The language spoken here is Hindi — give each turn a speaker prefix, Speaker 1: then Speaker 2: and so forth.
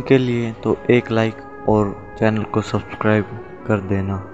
Speaker 1: के लिए तो एक लाइक और चैनल को सब्सक्राइब कर देना।